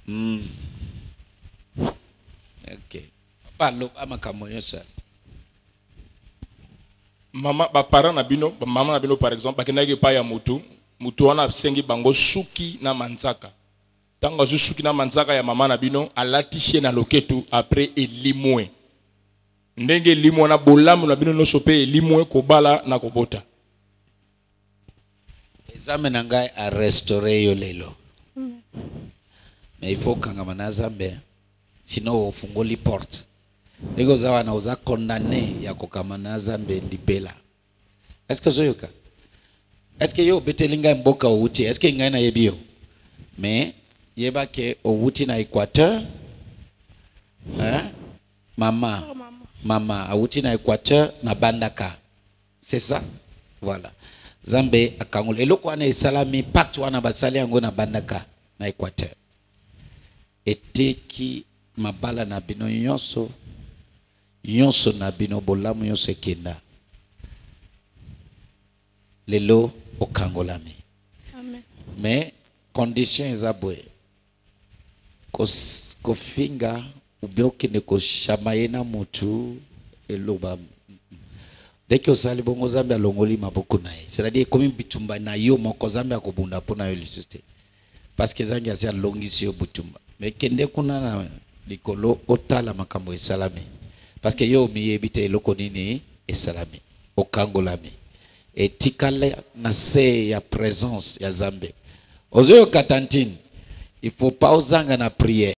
Ok. Parlo amakambo ça. Mama ba parent na bino, maman na bino par exemple, bakendaki pa ya mutu wana sengi bango suki na manzaka. Tango suki na manzaka ya mama na bino alatisie na loketu après elimwe. Ndenge elimwe na bolamu na bino no sope elimwe kobala na kobota. Ezame na ngai a restaurer yo lelo. Mais il faut kangama na Zambe sinon ofungoli porte. Ego zawa na uza condamné ya kokama na Zambe libela. Est-ce que zoyoka? Est-ce que yo betelinga mboka outi? Est-ce que ngai na yebio? Mais yeba ke outi na Équateur. Hein? Mama outi na Équateur na Bandaka. C'est ça? Voilà. Zambe akangol eloko wana esalami pacte wana basali yango na Bandaka na Équateur. Eteki mabala na bino nyonso na bino bolamu nyonso ekenda lelo okangolami. Amen. Mais condition ezabwe kofinga ubioki ko shamaye na mutu eloba dès que osali bongo Zambe alongoli maboko na ye, c'est-à-dire comme bitumba na yo moko Zambe akobunda pona yo lisuste parce que zangi asia longisi yo butumba. Mais kende kuna na likolo otala makambo esalami parce que yo miyebite eloko nini esalami okangolami etikale na se ya présence ya Zambe ozoyo katantine. Il faut pas ozanga na prière.